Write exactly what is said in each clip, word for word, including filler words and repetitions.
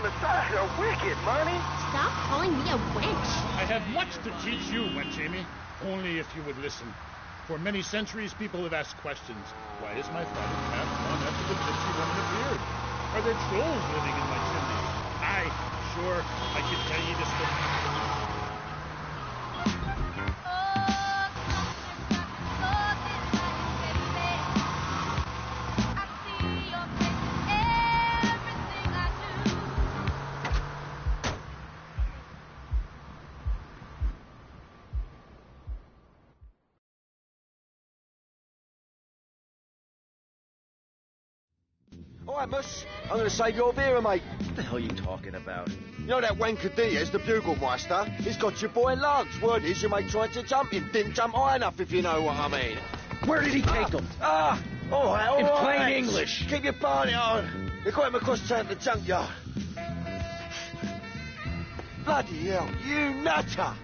on the side are wicked, Monty. Stop calling me a wench. I have much to teach you, wench Amy. Only if you would listen. For many centuries, people have asked questions. Why is my father passed on after the gypsy woman appeared? Are there trolls living in my chimney? Aye, sure, I could tell you the story. All right, Mus. I'm going to save your beer, mate. What the hell are you talking about? You know that wanker Diaz, the Bugelmeister? He's got your boy Lugs. Word is your mate tried to jump him. Didn't jump high enough, if you know what I mean. Where did he take him? Ah! All right, all In right. plain English. Keep your barney on. They got him across town to the junkyard. Bloody hell, you nutter!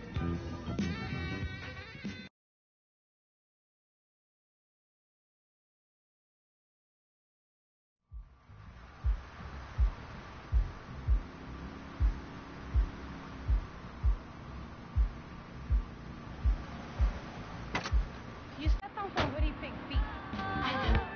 You stepped on some really big feet. I do.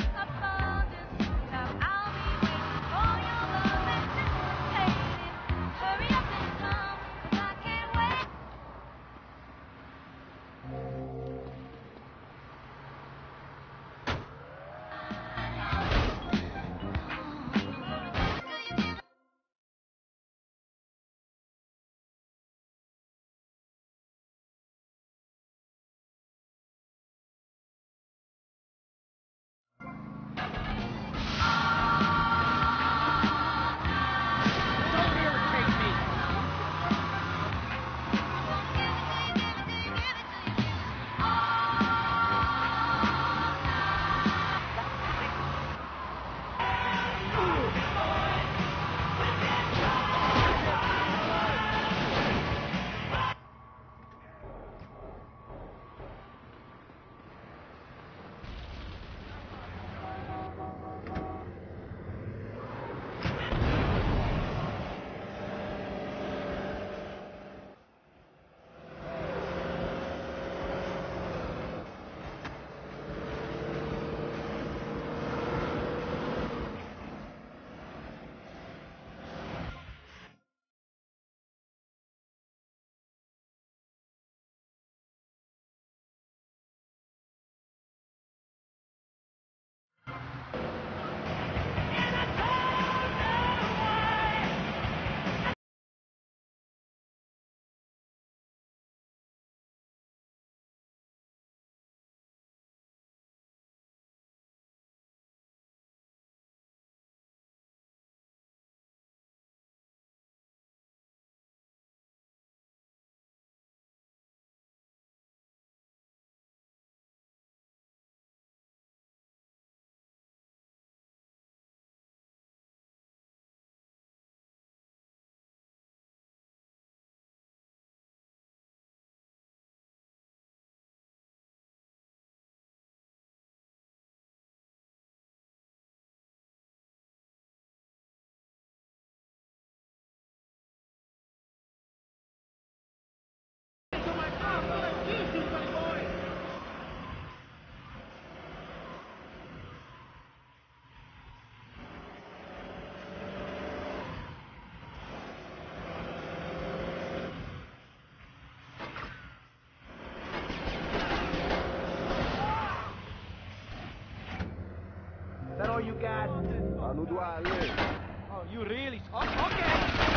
That all you got? I know do I live. Oh, you really? Oh, okay.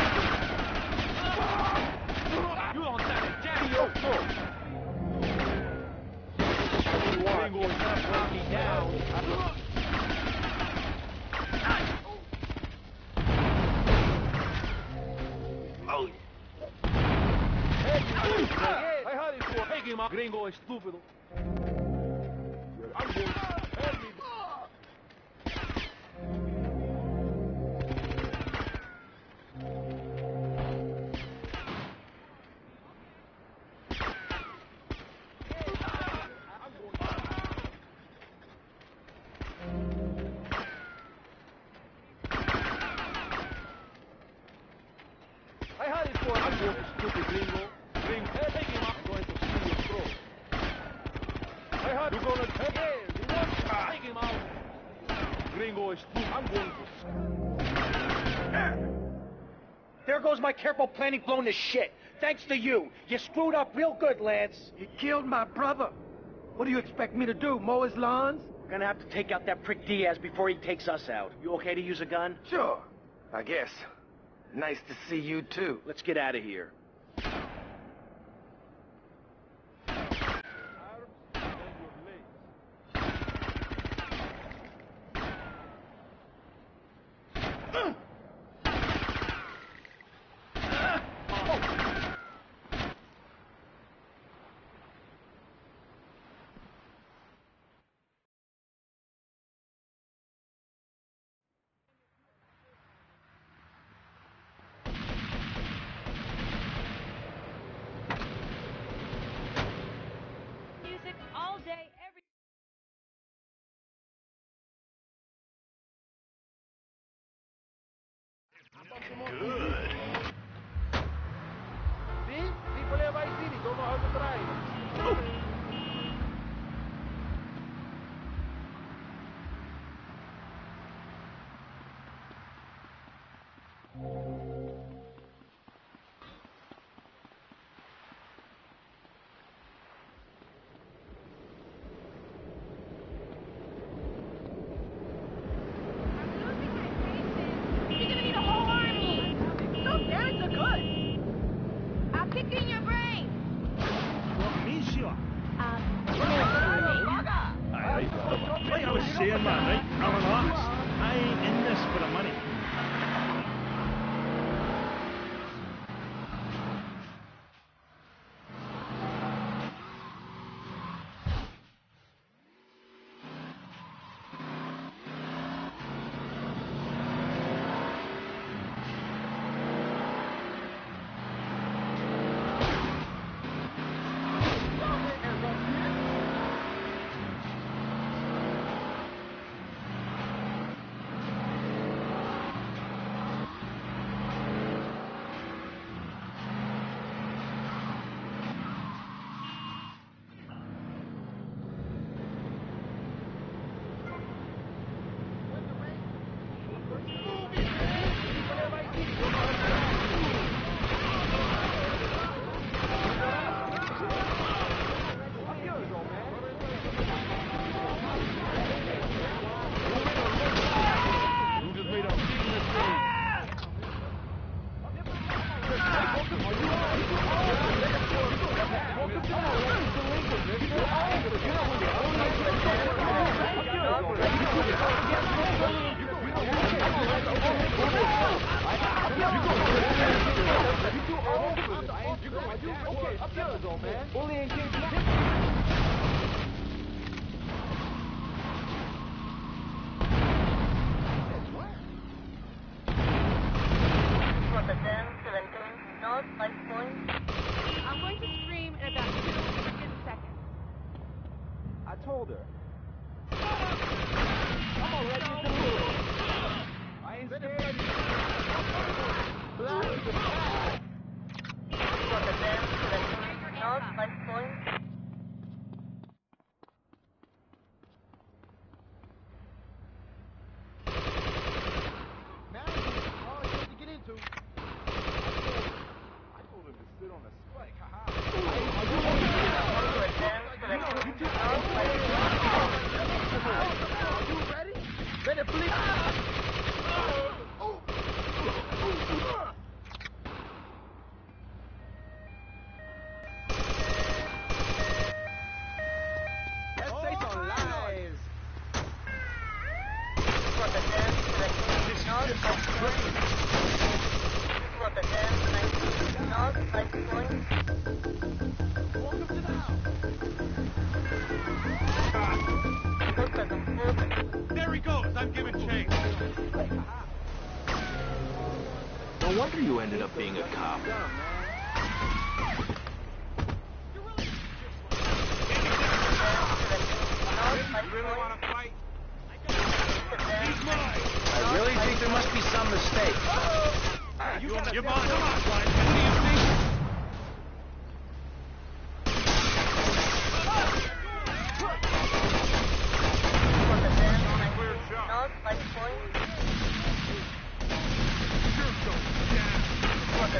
You don't stand a chance. Yo, yo. You ain't gonna stop running me down. Oh. Hey, I heard it for taking my gringo estúpido. I'm going to help me. walk, stupid gringo. Gringo, hey, take him out. I'm going to steal your throat. Hey, hot, you gonna take it? You want to take him out? Gringo is stupid. I'm going to... There goes my careful planning blown to shit. Thanks to you. You screwed up real good, Lance. You killed my brother. What do you expect me to do, mow his lawns? We're gonna have to take out that prick Diaz before he takes us out. You okay to use a gun? Sure, I guess. Nice to see you, too. Let's get out of here. Music all day, every... Good. See? People here by city don't know how to drive. Oh. You're gonna need a whole army. Those parents are good. I'll kick in your brain. Uh, Like I was saying, man, right? I'm an artist. I ain't in this for the money. I'm going to scream in about two freaking seconds. I told her. I'm already in the mood. I ain't scared. Blood is the path. There he goes. I'm giving chase. No wonder you ended up being a cop. Really want to fight? He's mine. I really think there must be some mistake. You're mine. Come on, Brian. What do you think?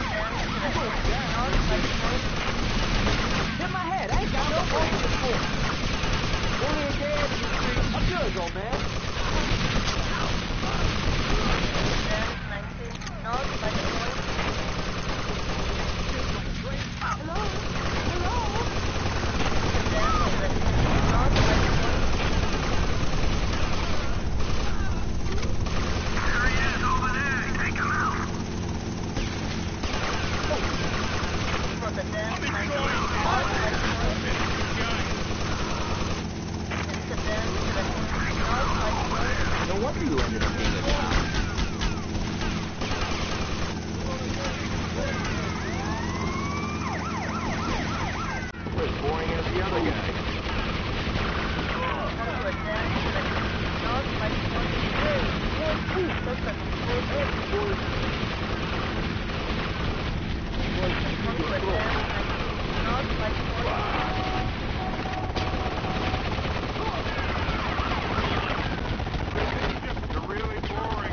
Hit my head. I ain't got no focus for it. Only a day into the street. I'm good, old man. Hello? Hello? There he is over there. Take him out. No wonder you ended up being a cop. As boring as the other guy. You're really boring.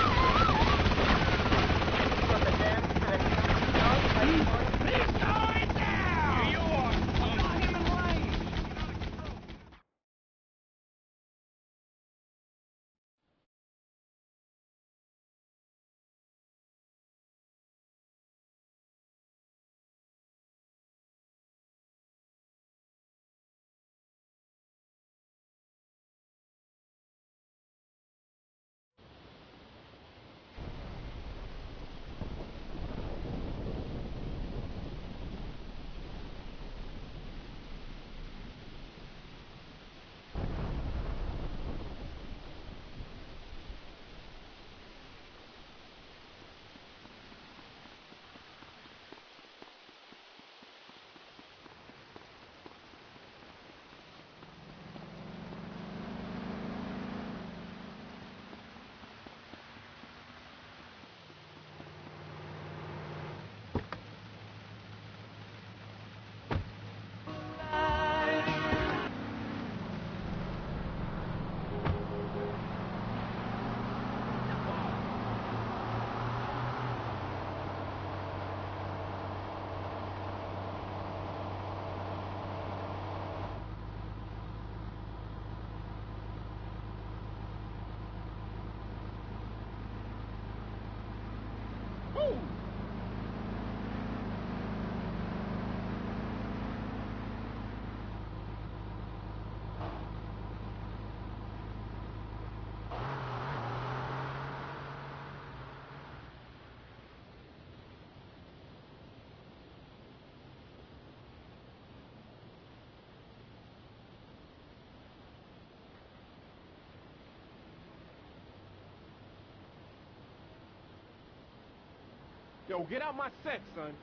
Yo, get out my set, son.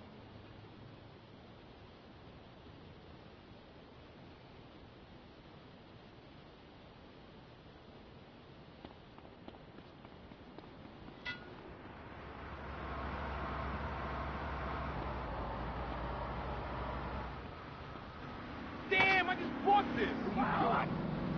Damn, I just bought this. Wow.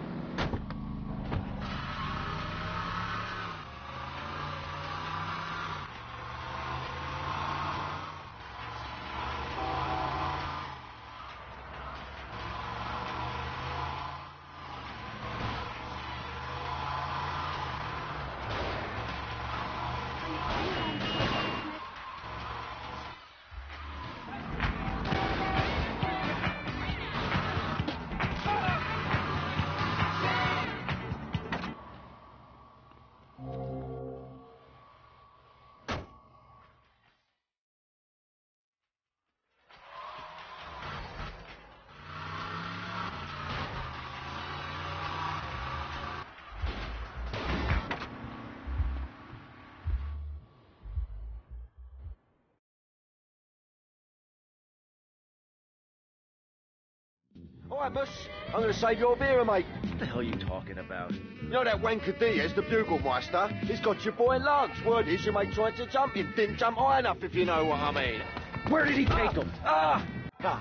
All right, boss. I'm going to save your beer, mate. What the hell are you talking about? You know that wanker Diaz, the Bugelmeister? He's got your boy lugs. Word is your mate tried to jump him. Didn't jump high enough, if you know what I mean. Where did he take him? Ah! Ah!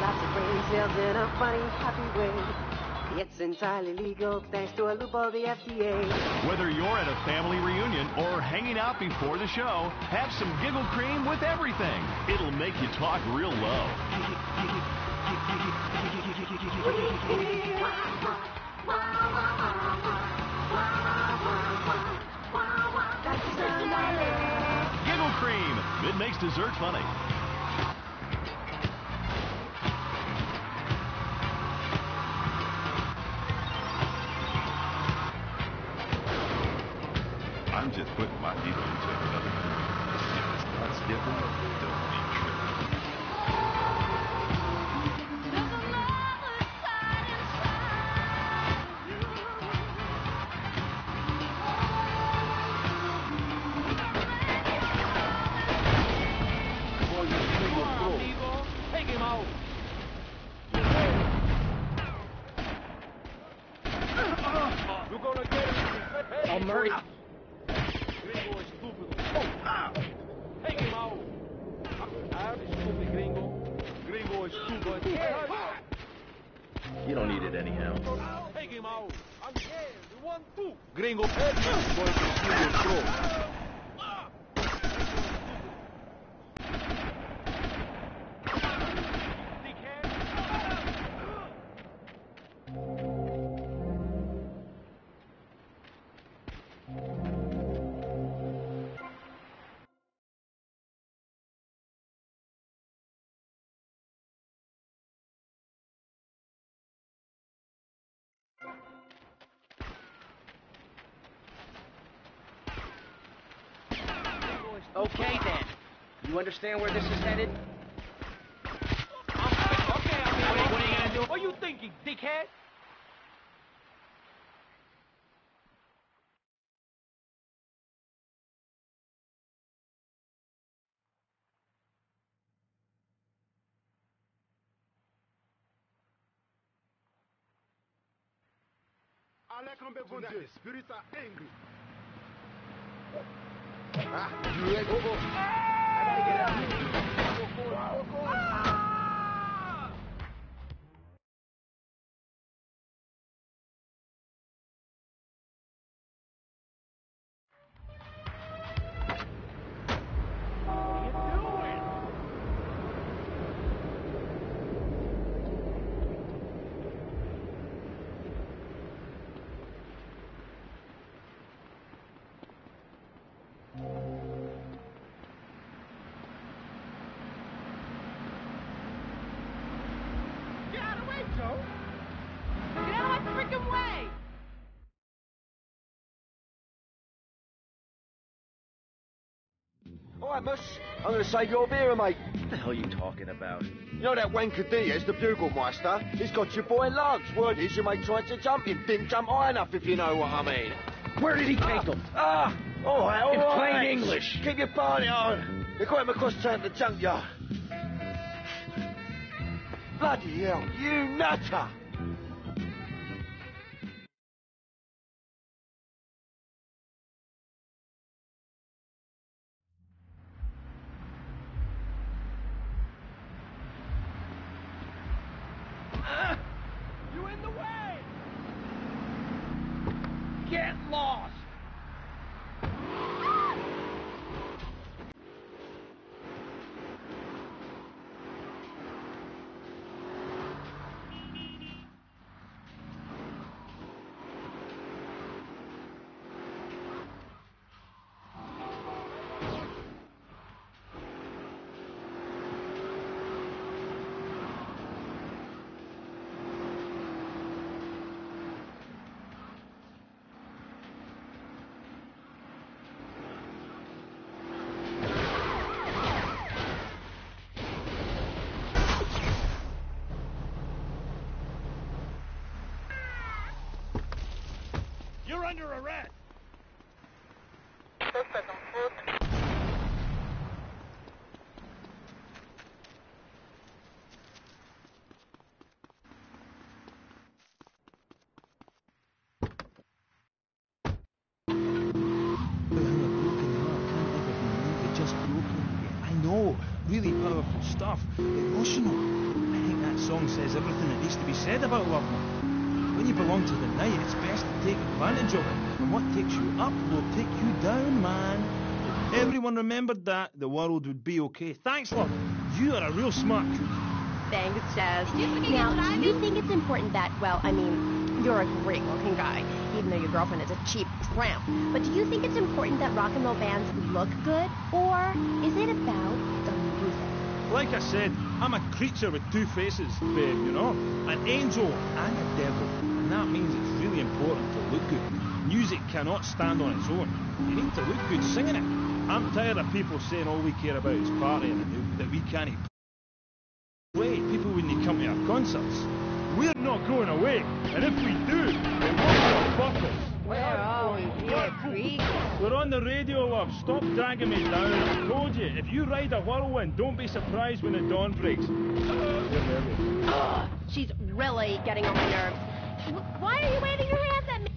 lots of brain cells in a funny, happy way. It's entirely legal thanks to a loophole, the F D A. Whether you're at a family reunion or hanging out before the show, have some Giggle Cream with everything. It'll make you talk real low. Giggle Cream. It makes dessert funny. I'm just putting my people into another group. If it's not skipping, don't be tripping. Take him out. You're gonna get him. Oh, Murray. Gringo is stupid. Oh, take him out. I'm stupid, Gringo. Gringo is stupid. You don't need it anyhow. Take him out. I'm scared. You want to. Gringo, everyone's going to see your throat. Okay, then. You understand where this is headed? Okay, I mean, what, what are you gonna do? What are you thinking, dickhead? The spirits are angry. Ah, you ready? Go, go. I gotta get out of here. Go, go, go, go. Ah! All right, Mus. I'm going to save your beer, mate. What the hell are you talking about? You know that wanker Diaz, the Bugelmeister? He's got your boy Lugs. Word is your mate tried to jump him. Didn't jump high enough, if you know what I mean. Where did he take him? Ah! All right, all In right. plain English. Keep your party on. They got him across town to the junkyard. Bloody hell, you nutter! You in the way! Get lost! You're under arrest. Suspect on foot. I know, really powerful stuff. Emotional. I think that's song says everything that needs to be said about love, man. When you belong to the night, it's best to take advantage of it. And what takes you up will take you down, man. If everyone remembered that, the world would be okay. Thanks, love. You are a real smart cookie. Thanks, Jazz. Now, do you think it's important that, well, I mean, you're a great-looking guy, even though your girlfriend is a cheap tramp. But do you think it's important that rock and roll bands look good? Or is it about the music? Like I said, I'm a creature with two faces, babe, you know? An angel and a devil. And that means it's really important to look good. Music cannot stand on its own. You need to look good singing it. I'm tired of people saying all we care about is partying and that we can't play. People wouldn't come to our concerts. We're not going away, and if we do, it won't fuck us. We're always here, Creek. We're on the radio, love. Stop dragging me down. I told you, if you ride a whirlwind, don't be surprised when the dawn breaks. Ugh, she's really getting on my nerves. W- Why are you waving your hands at me?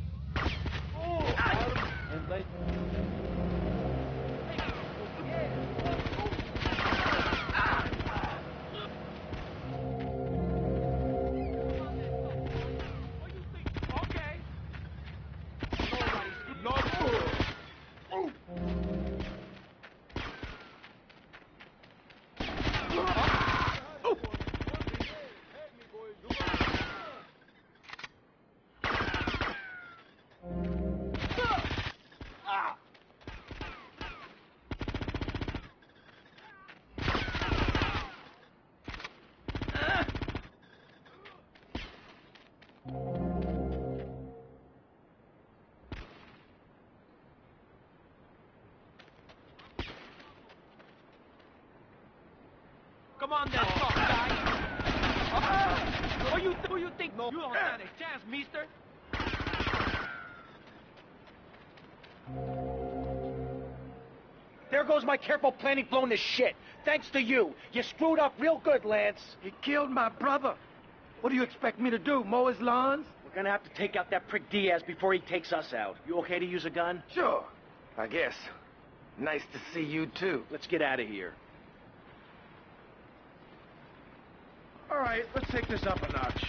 Come on then, tough guy. Uh, who you th- who you think? No, you don't stand a chance, mister. There goes my careful planning blown to shit. Thanks to you. You screwed up real good, Lance. He killed my brother. What do you expect me to do, mow his lawns? We're gonna have to take out that prick Diaz before he takes us out. You okay to use a gun? Sure, I guess. Nice to see you, too. Let's get out of here. All right, let's take this up a notch.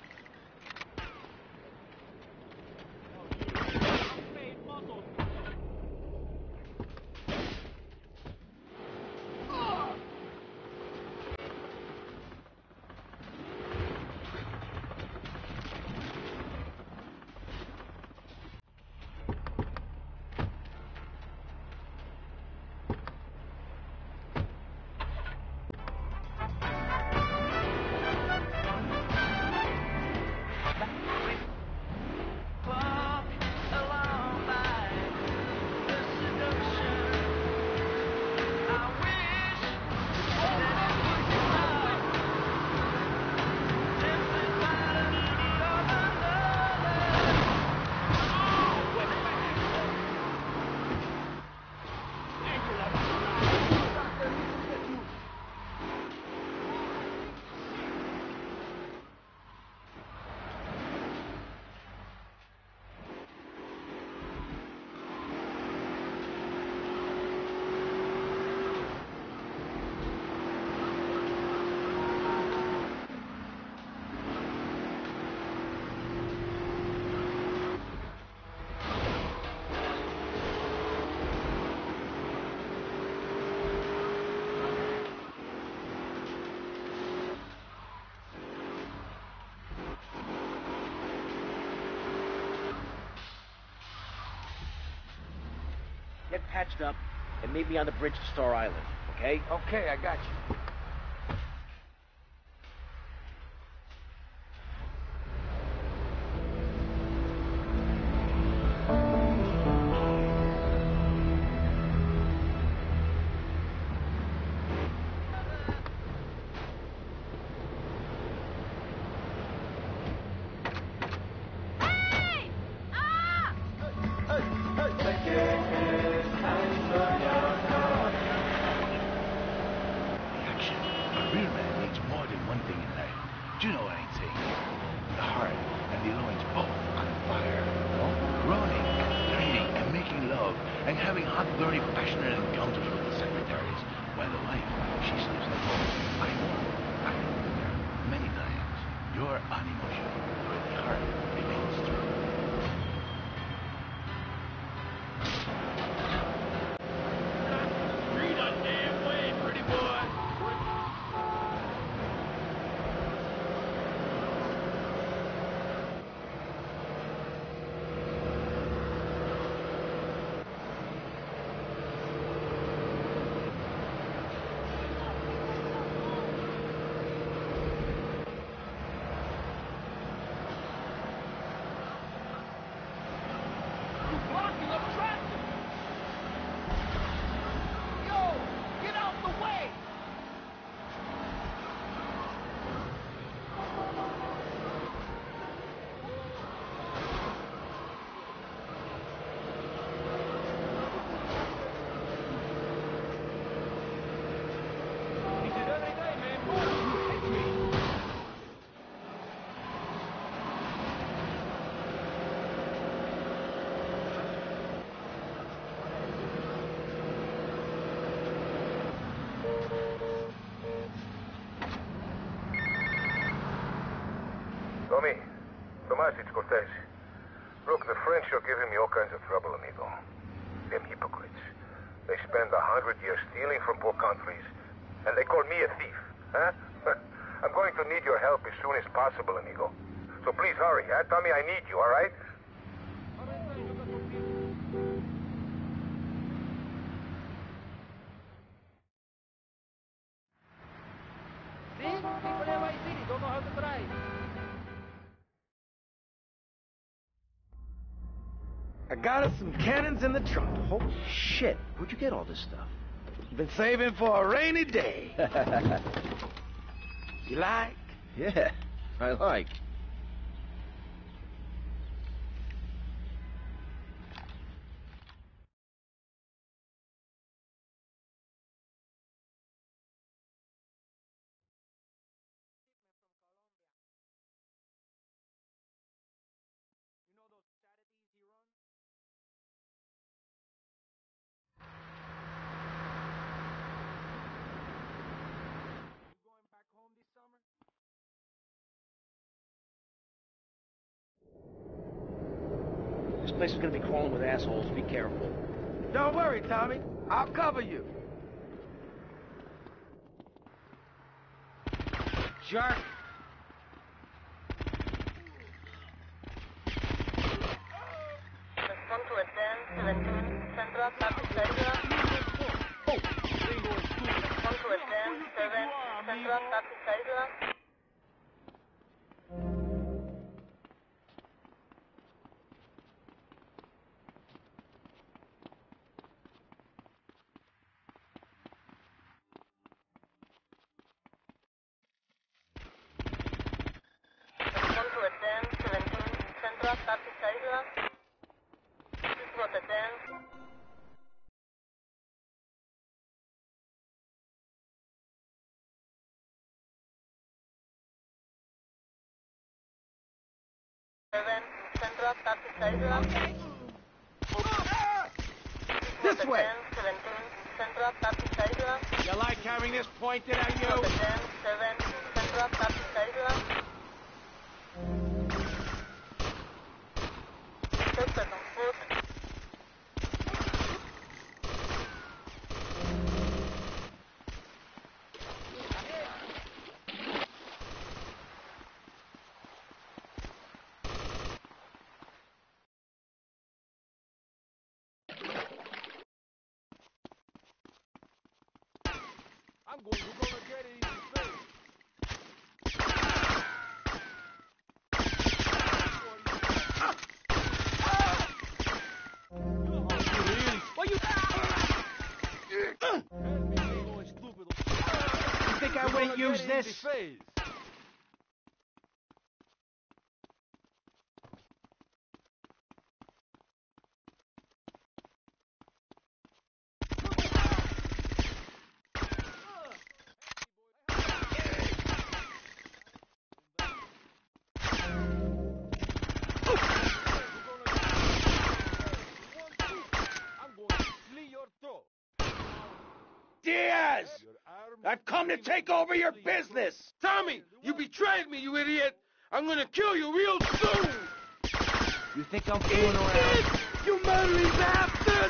Get patched up and meet me on the bridge to Star Island, okay? Okay, I got you. By the way, she sleeps at home. I know. I've been there many times. Your unemotional, good heart remains true. Read a damn way, pretty boy. Blocking up traffic. Yo, get out the way. He did every day, man. You hit me. Tommy, Tomas, it's Cortez. Look, the French are giving me all kinds of trouble, amigo. Them hypocrites. They spend a hundred years stealing from poor countries, and they call me a thief, huh? I'm going to need your help as soon as possible, amigo. So please hurry, huh? Tommy, I need you, all right? See? People in my city don't know how to drive. I got us some cannons in the trunk. Holy shit. Where'd you get all this stuff? Been saving for a rainy day. You like? Yeah, I like. You know those charities he runs? You going back home this summer? This place is gonna be crawling with assholes. Be careful. Don't worry, Tommy. I'll cover you. Jerk. Respond to a ten seventeen Central Traffic Circular. Respond to a ten seven Central Traffic Circular. Respond to a ten seventeen Central Traffic Circular. This was a ten. Seven Central Traffic Circular. This way. ten seventeen Central Traffic Circular. You like having this pointed at This was you? a ten seven Central Traffic Circular. Suspect on foot. I'm going to gonna get it in his face. What you... You think I wouldn't use this? Diaz! I've come to take over your business! Tommy, you betrayed me, you idiot! I'm gonna kill you real soon! You think I'm fooling around? You murdering bastard!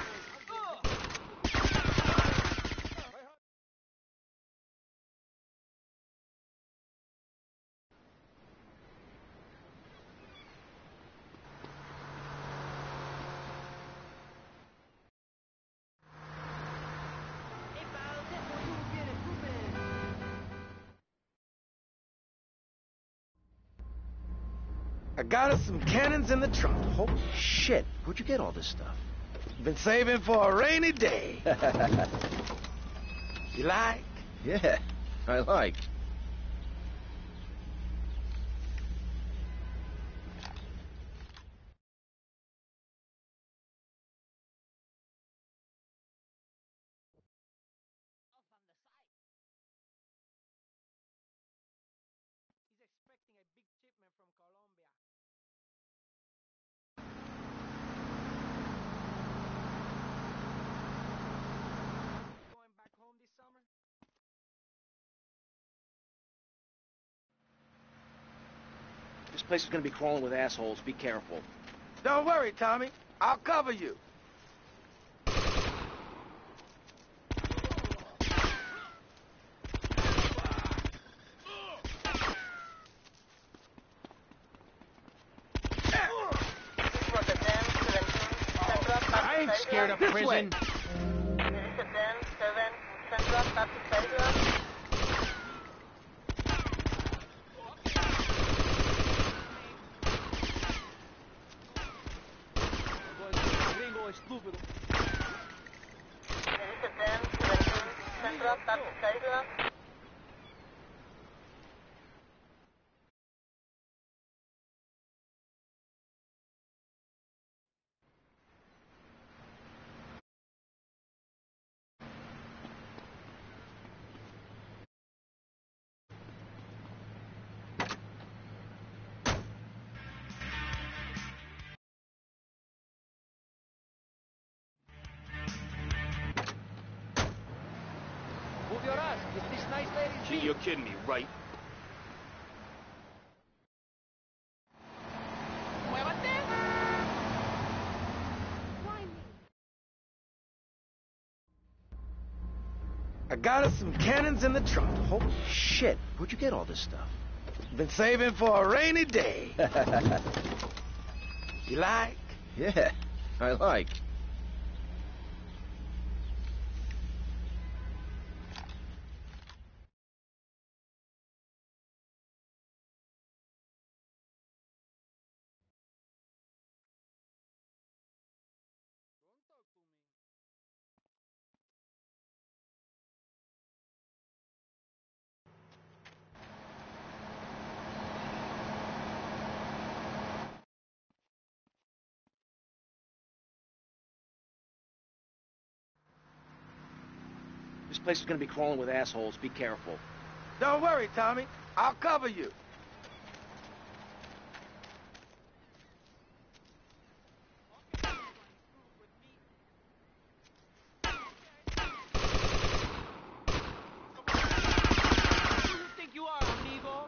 I got us some cannons in the trunk. Holy shit. Where'd you get all this stuff? Been saving for a rainy day. You like? Yeah, I like. He's expecting a big shipment from Colombia. Going back home this summer? This place is gonna be crawling with assholes. Be careful. Don't worry, Tommy. I'll cover you. I ain't scared of prison. Gringo estúpido. Move your ass. Is this nice lady? Gee, you're kidding me, right? I got us some cannons in the trunk. Holy shit. Where'd you get all this stuff? Been saving for a rainy day. You like? Yeah, I like. This place is gonna be crawling with assholes. Be careful. Don't worry, Tommy. I'll cover you. Who you think you are, amigo?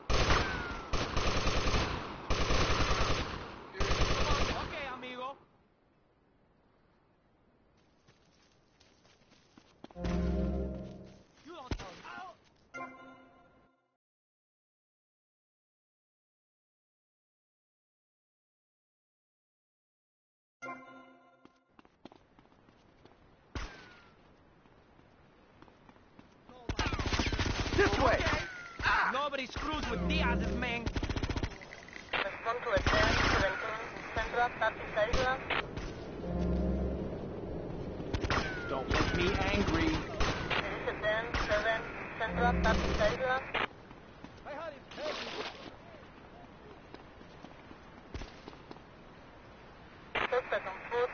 Come on, okay, amigo. You don't tell me. This way. Ah. Nobody screws with Diaz's man. Respond to ten seventeen Central thirty-six. Don't make me angry. ten seven Central thirty-six. Suspect on foot.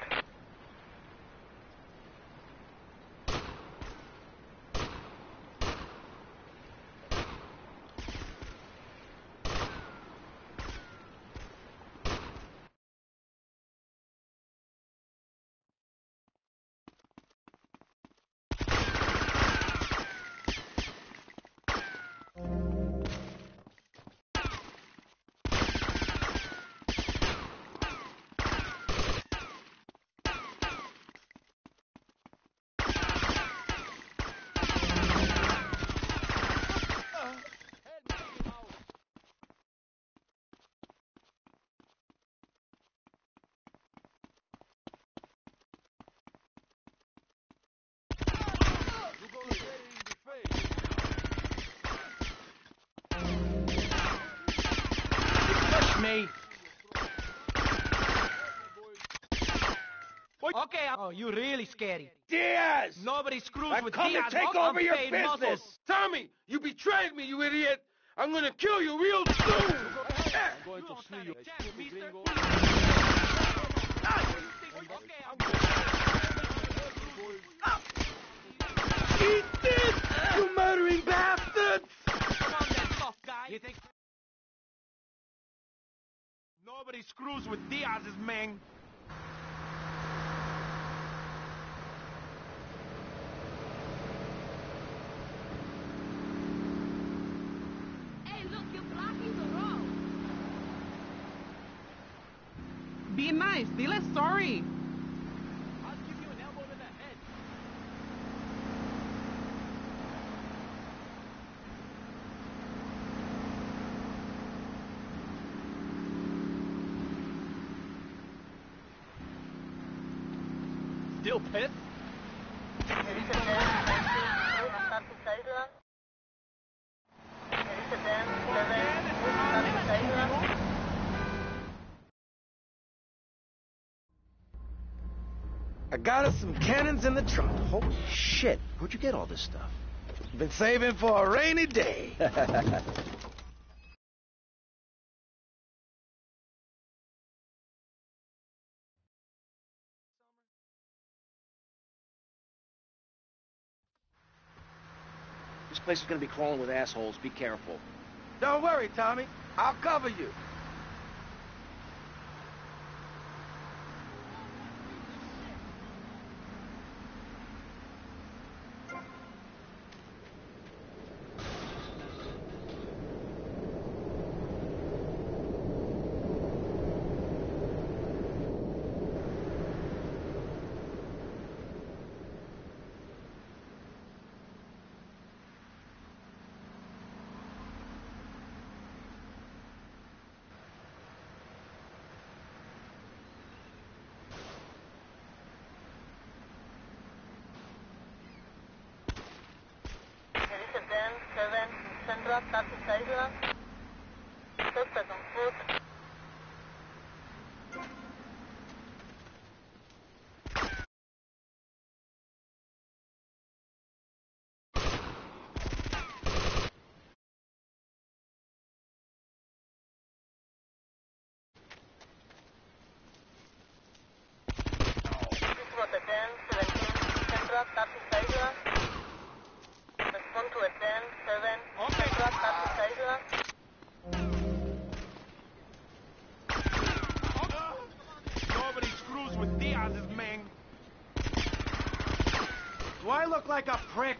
Okay, oh, you really scary. Diaz! Nobody screws I've with come Diaz. to take Most over your unpaid business! muscles. Tommy, you betrayed me, you idiot! I'm gonna kill you real soon! I'm going to see you, stupid gringo. Eat this, you murdering bastards! Come on then, tough guy. You think... Nobody screws with Diaz's man. Hey, look, you're blocking the road. Be nice. Be less sorry. I'll give you an elbow to the head. Still pissed? I got us some cannons in the trunk. Holy shit, where'd you get all this stuff? Been saving for a rainy day. This place is gonna be crawling with assholes. Be careful. Don't worry, Tommy. I'll cover you. Nobody screws with Diaz's man. Do I look like a prick?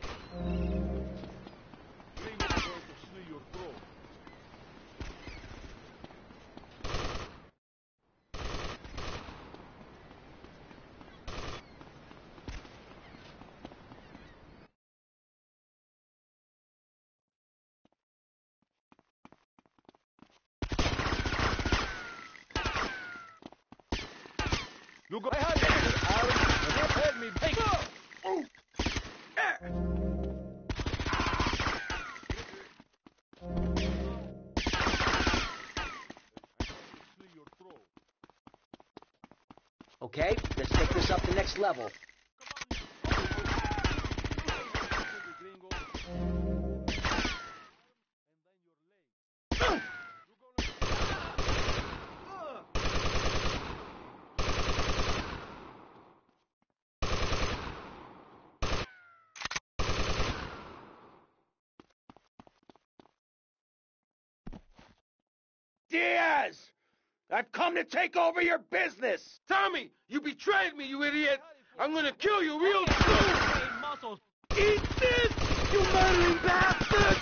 Gringo's going to slit your throat. You go ahead, Aaron. You heard me. Hey, go! Ooh. Okay, let's take this up the next level. Diaz! I've come to take over your business! Tommy, you betrayed me, you idiot! I'm gonna kill you real soon! Muscles. Eat this, you murdering bastard!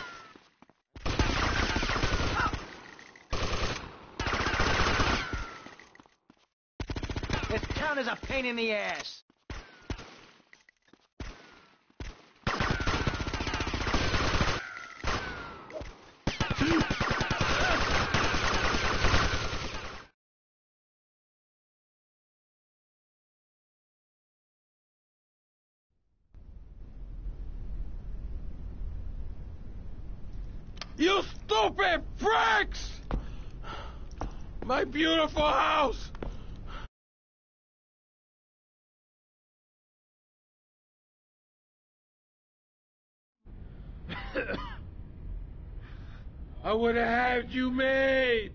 This town is a pain in the ass. You stupid pricks! My beautiful house! I would have had you made.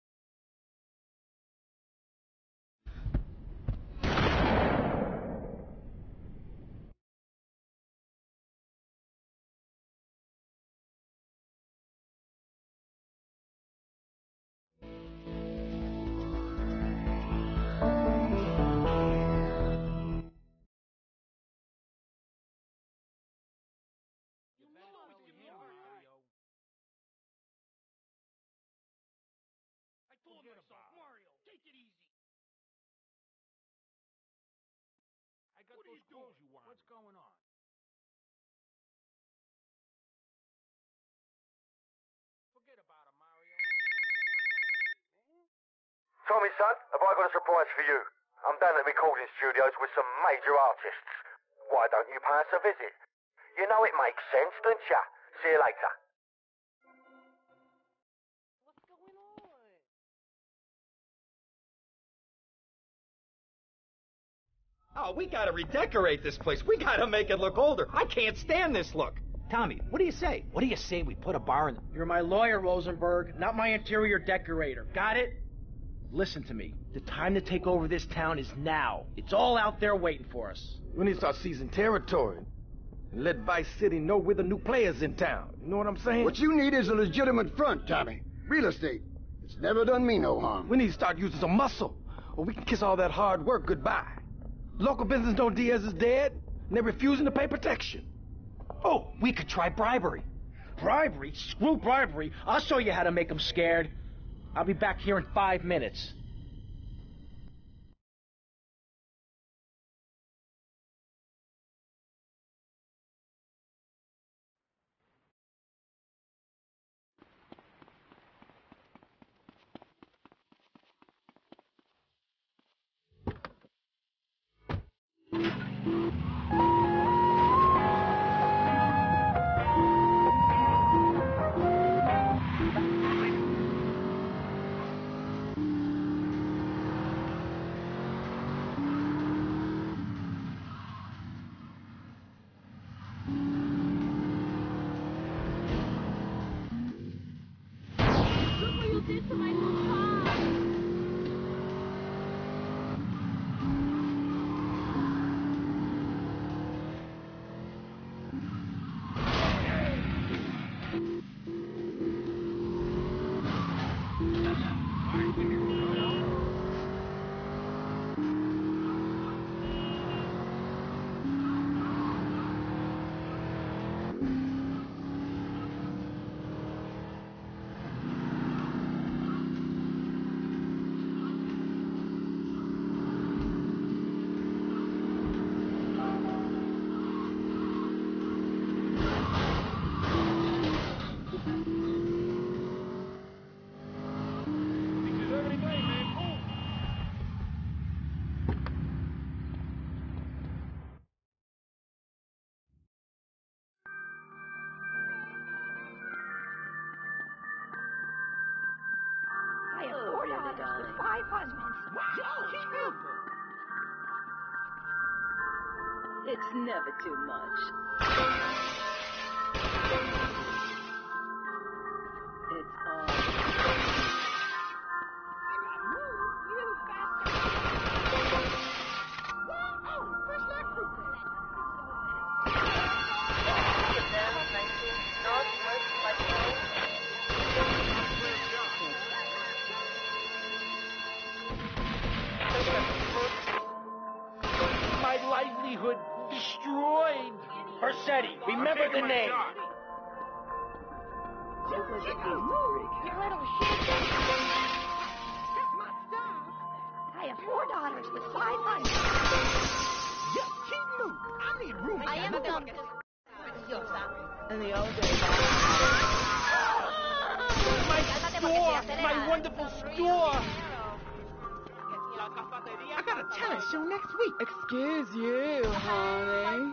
Mario, take it easy. I got those clothes you want. What's going on? Forget about it, Mario. Tommy, son, have I got a surprise for you? I'm down at the recording studios with some major artists. Why don't you pay us a visit? You know it makes sense, don't ya? See you later. Oh, we gotta redecorate this place. We gotta make it look older. I can't stand this look. Tommy, what do you say? What do you say we put a bar in the... You're my lawyer, Rosenberg, not my interior decorator. Got it? Listen to me. The time to take over this town is now. It's all out there waiting for us. We need to start seizing territory and let Vice City know we're the new players in town. You know what I'm saying? What you need is a legitimate front, Tommy. Real estate. It's never done me no harm. We need to start using some muscle, or we can kiss all that hard work goodbye. Local business know Diaz is dead, and they're refusing to pay protection. Oh, we could try bribery. Bribery? Screw bribery. I'll show you how to make them scared. I'll be back here in five minutes. Five husbands. It's never too much. It's all. You bastard! Oh, where's that group? My livelihood destroyed. Hersetti, remember the name. You little shit. That's my stuff. I have four daughters with five husbands. I need room. I am dumb. In the old days. My store! My wonderful store! I got a talent show next week. Excuse you, honey.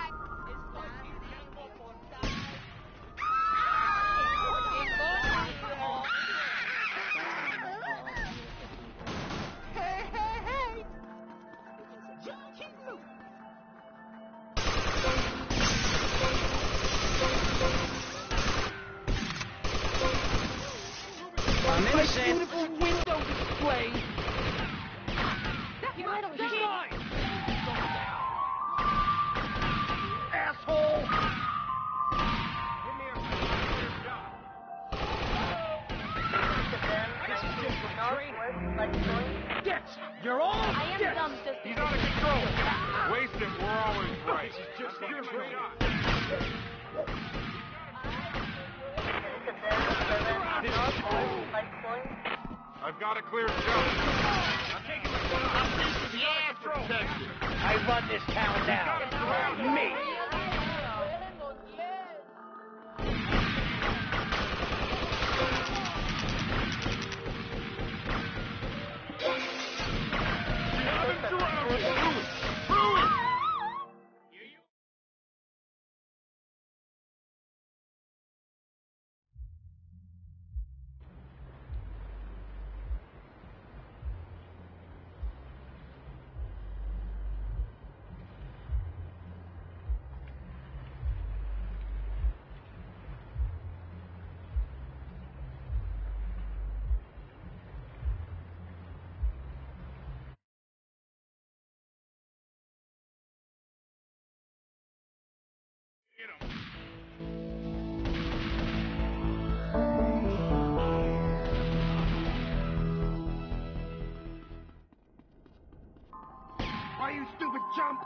Hey, hey, hey! Dicks! You're all I am dicks! dumb, just He's out of control. Waste him. We're always right. This is just Take your him a brain. shot. I've got a clear shot. I'm taking the shot. Yeah, protected. I run this town down. Me. Why, you stupid chump?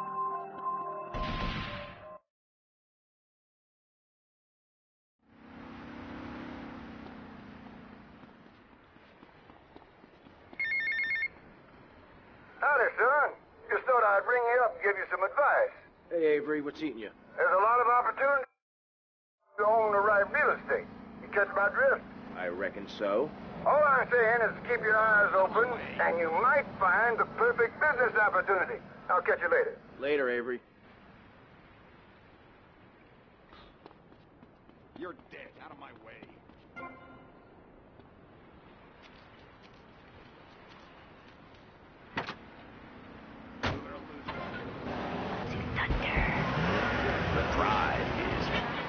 Howdy, son. Just thought I'd ring you up and give you some advice. Hey, Avery, what's eating you? There's a lot of opportunity to own the right real estate. You catch my drift? I reckon so. All I'm saying is keep your eyes open, and you might find the perfect business opportunity. I'll catch you later. Later, Avery. You're dead. Out of my way. The drive is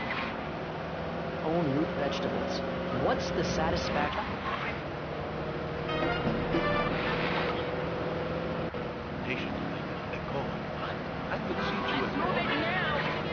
own root vegetables. What's the satisfaction? Patient, let go. I could see you as Moving now.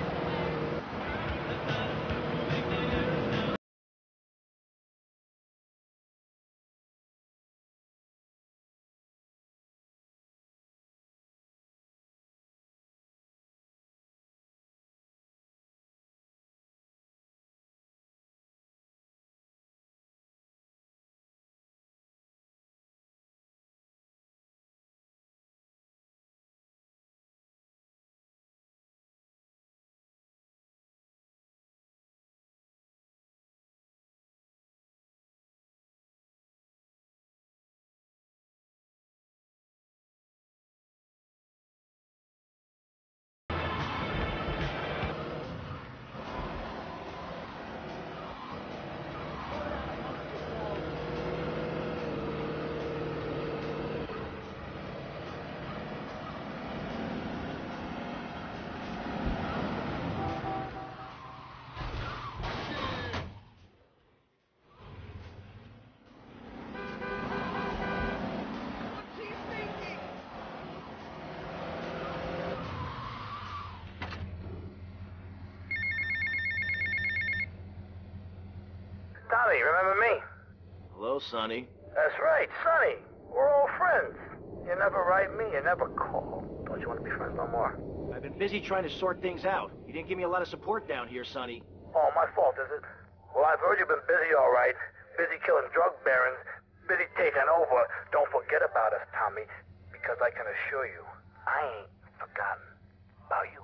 Tommy, remember me? Hello, Sonny. That's right, Sonny. We're all friends. You never write me, you never call. Don't you want to be friends no more? I've been busy trying to sort things out. You didn't give me a lot of support down here, Sonny. Oh, my fault, is it? Well, I've heard you've been busy, all right. Busy killing drug barons, busy taking over. Don't forget about us, Tommy, because I can assure you, I ain't forgotten about you.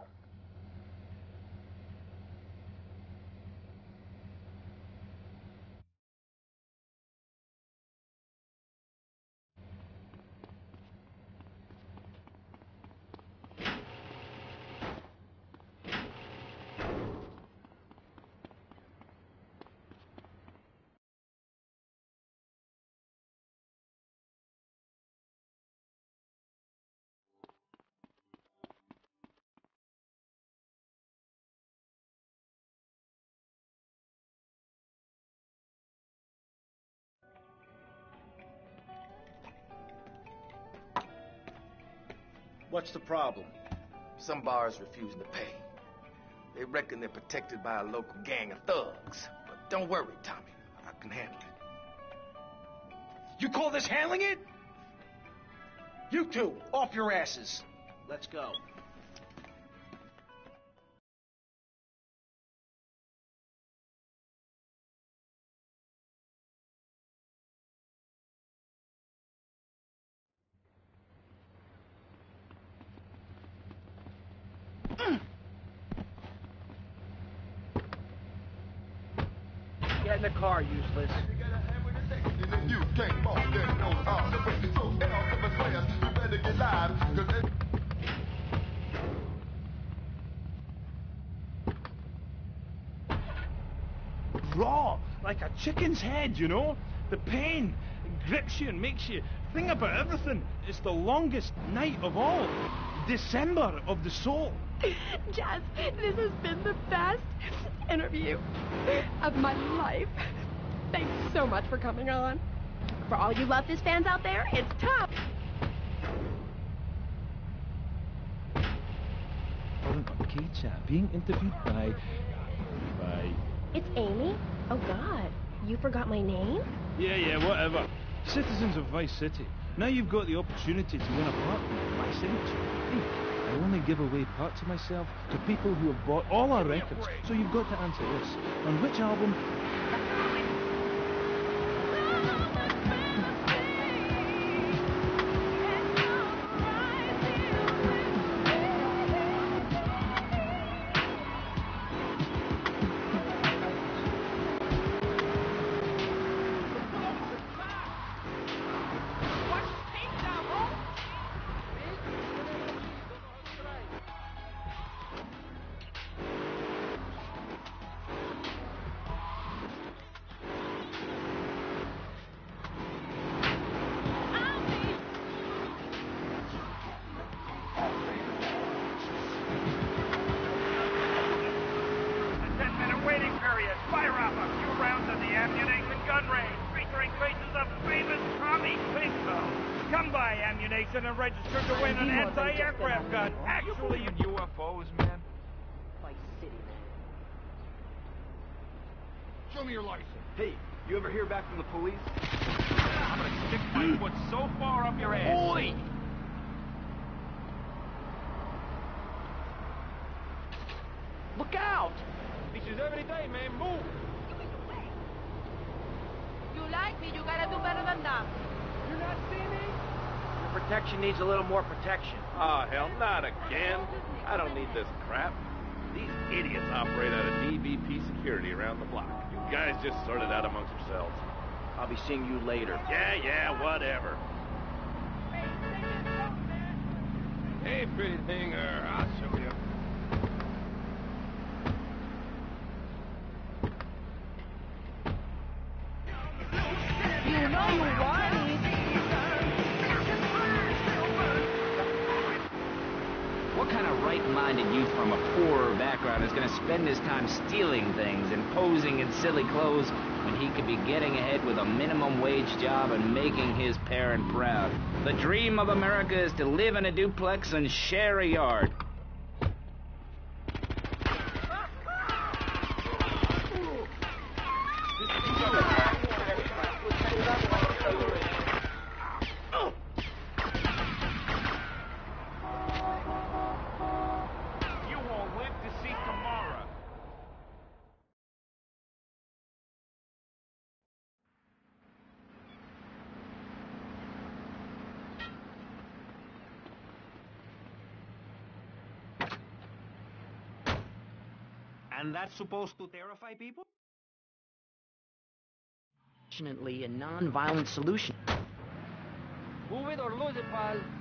What's the problem? Some bars refusing to pay. They reckon they're protected by a local gang of thugs. But don't worry, Tommy. I can handle it. You call this handling it? You two, off your asses. Let's go. Get in the car, useless. You can't walk, there's no time to wait. So get off of the class, you better get live, 'cause it... Raw, like a chicken's head, you know? The pain grips you and makes you think about everything. It's the longest night of all. December of the soul. Jazz, this has been the best interview of my life. Thanks so much for coming on. For all you Love This fans out there, it's tough. Okay, chat, being interviewed by... by... It's Amy? Oh, God. You forgot my name? Yeah, yeah, whatever. Citizens of Vice City. Now you've got the opportunity to win a part in my signature. Hey, I only give away parts of myself to people who have bought all our records. So you've got to answer this. On which album... And registered to win an anti-aircraft gun. Actually, you U F Os, man. Vice City, man. Show me your license. Hey, you ever hear back from the police? I'm gonna stick my foot so far up your ass. Oi! Look out! This is every day, man. Move! You like me, you gotta do better than that. You not see me? Protection needs a little more protection. Oh, hell, not again. I don't need this crap. These idiots operate out of D V P security around the block. You guys just sort it out amongst yourselves. I'll be seeing you later. Yeah, yeah, whatever. Hey, pretty thing, er, I'll show you. You know you want me. What kind of right-minded youth from a poorer background is going to spend his time stealing things and posing in silly clothes when he could be getting ahead with a minimum wage job and making his parent proud? The dream of America is to live in a duplex and share a yard. And that's supposed to terrify people? Fortunately, a non-violent solution. Move it or lose it, pal.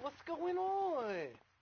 What's going on?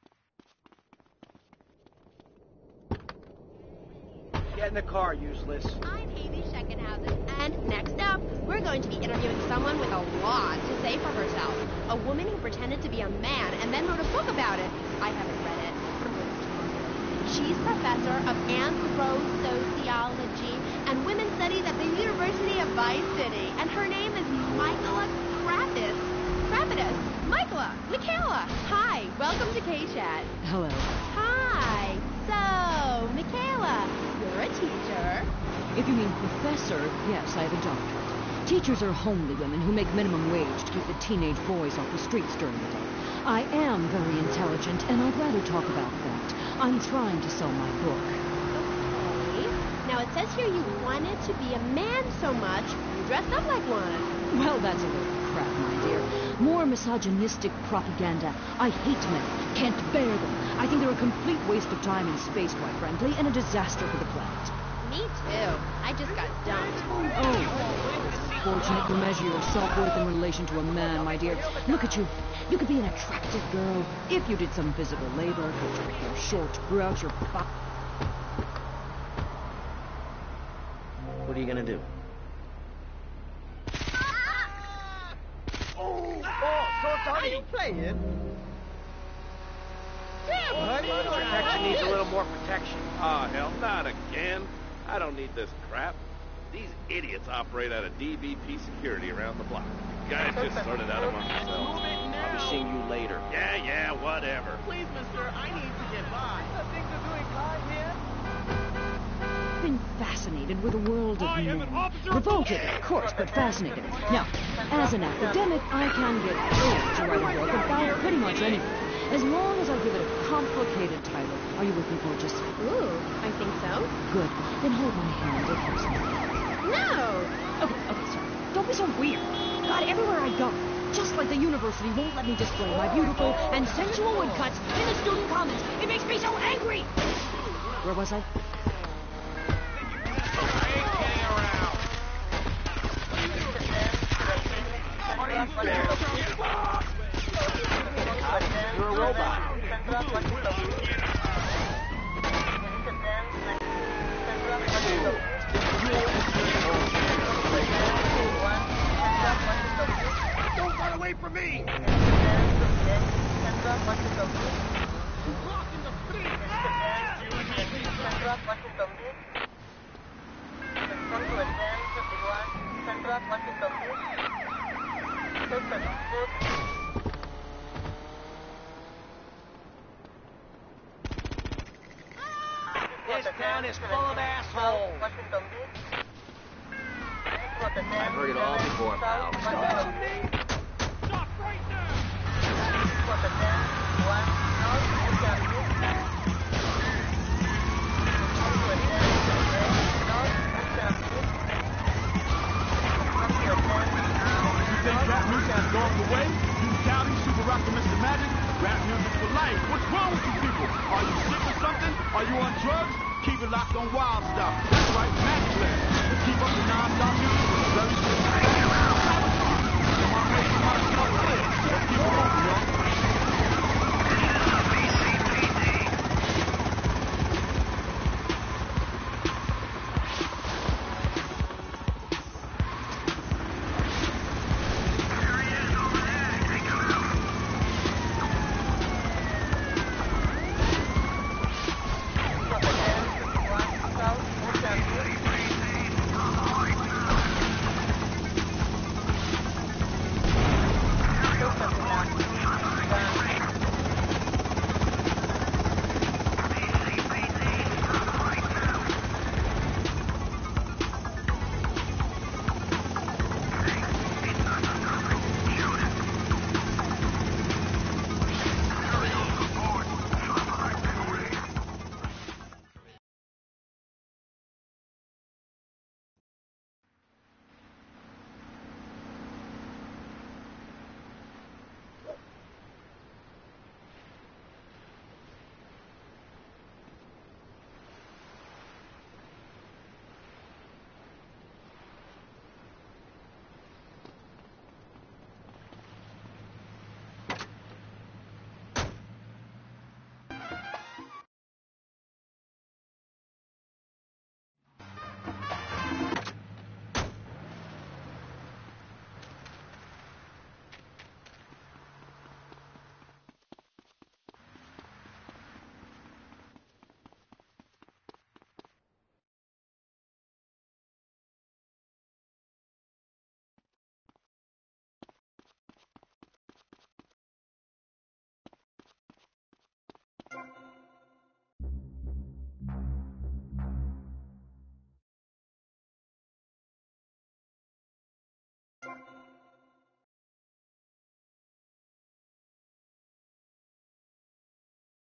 Get in the car, useless. I'm Amy Scheckenhausen, and next up, we're going to be interviewing someone with a lot to say for herself. A woman who pretended to be a man and then wrote a book about it. I haven't read it. She's professor of anthro-sociology and women's studies at the University of Vice City, and her name is Michaela Kravis. Kravitus. Michaela. Michaela. Hi. Welcome to K-Chat. Hello. Hi. So, Michaela, you're a teacher. If you mean professor, yes, I have a doctorate. Teachers are homely women who make minimum wage to keep the teenage boys off the streets during the day. I am very intelligent, and I'd rather talk about that. I'm trying to sell my book. Okay. Now, it says here you wanted to be a man so much, you dressed up like one. Well, that's a load of crap, my dear. More misogynistic propaganda. I hate men. Can't bear them. I think they're a complete waste of time and space, quite frankly, and a disaster for the planet. Me too. I just got dumped. Oh. Fortunate to measure your self-worth in relation to a man, my dear. Look at you. You could be an attractive girl if you did some physical labor, cut your hair short, grew out your butt. What are you gonna do? Oh, so are you playing? Protection needs a little more protection. Oh, hell, not again. I don't need this crap. These idiots operate out of D V P security around the block. You guys just sort it out among yourselves. I'll be seeing you later. Yeah, yeah, whatever. Please, mister, I need to get by. Things are doing fine here. Been fascinated with the world of men. Revolted, of course, but fascinated. Now, as an academic, I can get paid to write a book about pretty much anything, as long as I give it a complicated title. Are you with me, gorgeous? Ooh, I think so. Good. Then hold my hand. It helps me. No! Okay, okay, sorry. Don't be so weird. God, everywhere I go, just like the university won't let me display my beautiful and sensual woodcuts in the student commons. It makes me so angry! Where was I? You're a robot. Don't run away from me! This town is full of assholes. I've heard it all before, pal. Stop right now! You think rap music has gone away? You County, Super Rock, and Mister Magic, rap music for life. What's wrong with you people? Are you sick or something? Are you on drugs? Keep it locked on Wild Stuff. That's right, Maxland. Let's keep up the non-stop music with a very strict. So my major, my stuff clear. Let's keep it on.